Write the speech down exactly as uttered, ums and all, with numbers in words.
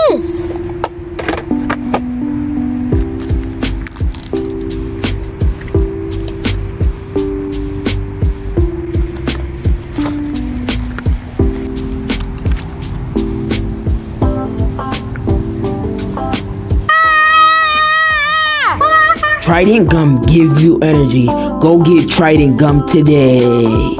this? Trident gum gives you energy. Go get Trident gum today.